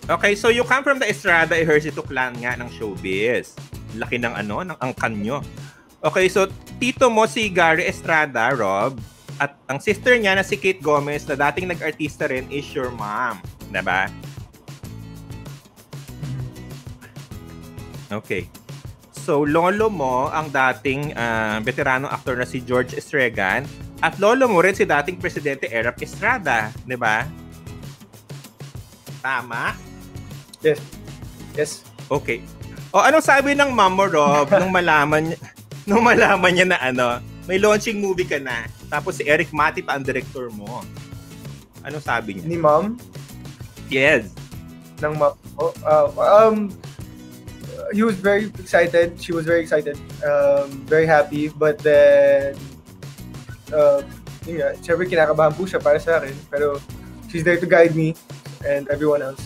Okay, so you come from the Estrada Ejercito clan nga ng showbiz. Laki ng ng angkan nyo. Okay, so tito mo si Gary Estrada, Rob, at ang sister niya na si Kate Gomez na dating nag-artista rin is your mom. Diba? Okay. So, lolo mo ang dating veteranong aktor na si George Estregan at lolo mo rin si dating presidente Erap Estrada. Diba? Tama? Yes. Yes. Okay. O anong sabi ng mom mo, Rob, nung malaman niya na may launching movie ka na. Tapos si Eric Mati pa ang director mo. Anong sabi niya? Ni mom? Yes. Ng mom. He was very excited. She was very excited. Very happy. But then, yun nga, syempre kinakabahan po siya para sa akin. Pero she's there to guide me and everyone else.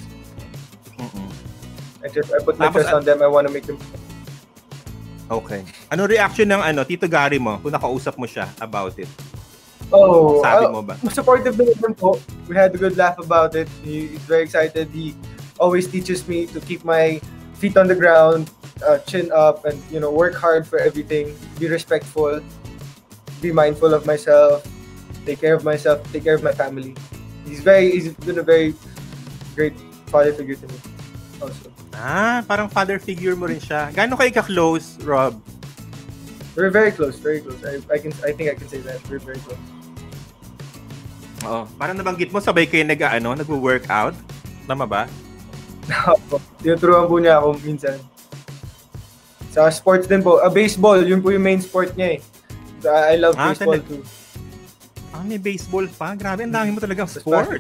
I put my trust on them. I want to make them. Okay. Ano reaction ng Tito Gary mo kung nakausap mo siya about it? Oh, sabi mo ba? Supportive naman po. We had a good laugh about it. He's very excited. He always teaches me to keep my feet on the ground, chin up, and work hard for everything. Be respectful. Be mindful of myself. Take care of myself. Take care of my family. He's been a very great father figure to me. Also. Parang father figure mo rin siya. Gaano kayo ka-close, Rob? We're very close, very close. I think I can say that. We're very close. Oo. Parang nabanggit mo, sabay kayo nagwo-workout. Tama ba? Tinuturuan po niya ako minsan. Sa sports din po. Baseball, yun po yung main sport niya eh. I love baseball too. May baseball pa? Grabe, ang dami mo talagang sports.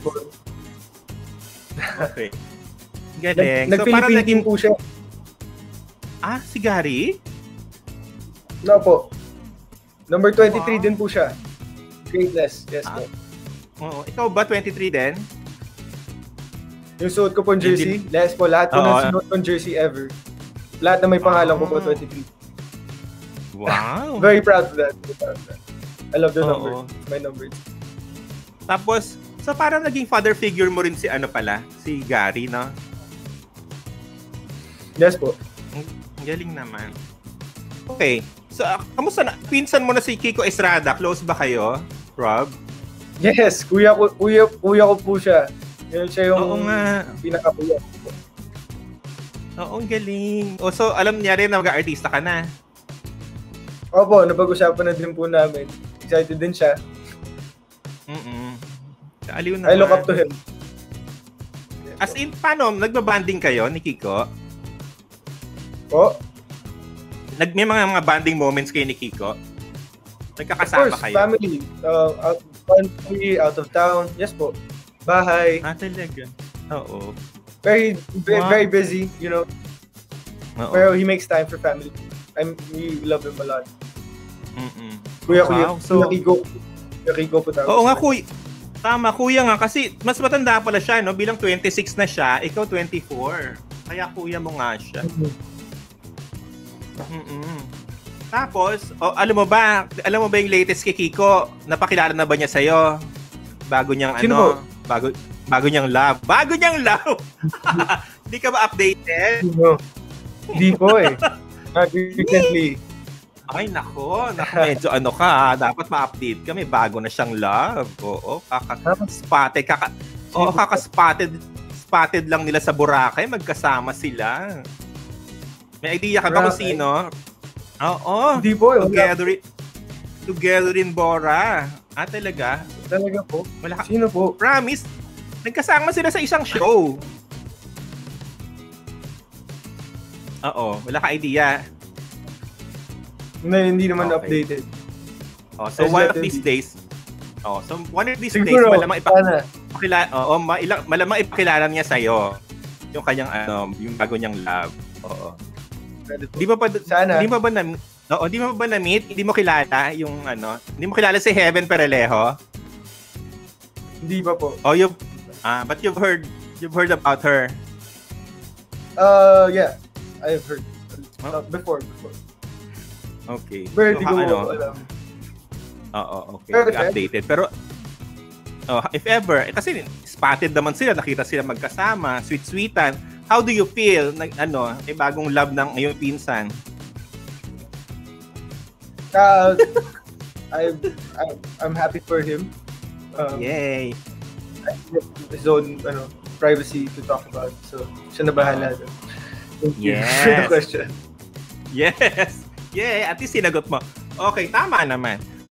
Okay. Galing. Nag-Philippine team po siya. Si Gary? No po. Number 23 din po siya. Greatness. Yes po. Oo. Ikaw ba 23 din? Yung suot ko pong jersey, less po. Lahat po ng suot pong jersey ever. Lahat na may pangalan ko po 23. Wow. Very proud of that. I love the number. It's my number. Tapos, so parang naging father figure mo rin si si Gary, no? Yes po. Ang galing naman. Okay. So, kamusta na? Pinsan mo na si Kiko Estrada. Close ba kayo, Rob? Yes. Kuya ko po siya. Yan siya yung pinaka-kuya ko. Oo, ang galing. So, alam niya rin na mag-artista ka na. Opo, napag-usapan na din po namin. Excited din siya. Aliw naman. I look up to him. As in, paano? Nagbabanding kayo ni Kiko? May mga banding moments kayo ni Kiko? Nagkakasama of course, kayo? Family. Country, out of town. Yes po. Bahay. Talaga? Oo. Very busy, Pero he makes time for family. We love him a lot. Kuya Kiko po tawag. Oo nga, kuya. Tama, kuya nga. Kasi mas matanda pala siya, no? Bilang 26 na siya, ikaw 24. Kaya kuya mo nga siya. Tapos, alam mo ba yung latest kay Kiko? Napakilala na ba niya sa'yo? Bago niyang Sino bago niyang love. Bago niyang love! Hindi ka ba updated? No. Hindi po eh. Not recently. Ay, nako. Medyo ka. Dapat ma-update ka. May bago na siyang love. Oo, kaka-spotted. Spotted lang nila sa Boracay. Magkasama sila. May idea ka ba kung sino? Oo. Hindi po. Together in Bora. Talaga? Talaga po? Sino po? Promise. Nagkasama sila sa isang show. Oo. Wala ka idea. Hindi naman updated. So one of these days, siguro, malamang ipakilala niya sa'yo yung kanyang yung bago niyang love. Oo. Di mo ba na-meet? Hindi mo kilala yung hindi mo kilala si Heaven Perelejo? Hindi pa po. But you've heard about her. Yeah. I've heard before. Okay. Pero hindi ko alam. Oo, okay. Updated. Pero if ever, kasi spotted naman sila, nakita sila magkasama, sweet-sweetan. How do you feel na may bagong love ng iyong pinsan? I'm happy for him. Yay! His own privacy to talk about. So, siya na bahala. Thank you for the question. Yes! Yay! At least sinagot mo. Okay, tama naman.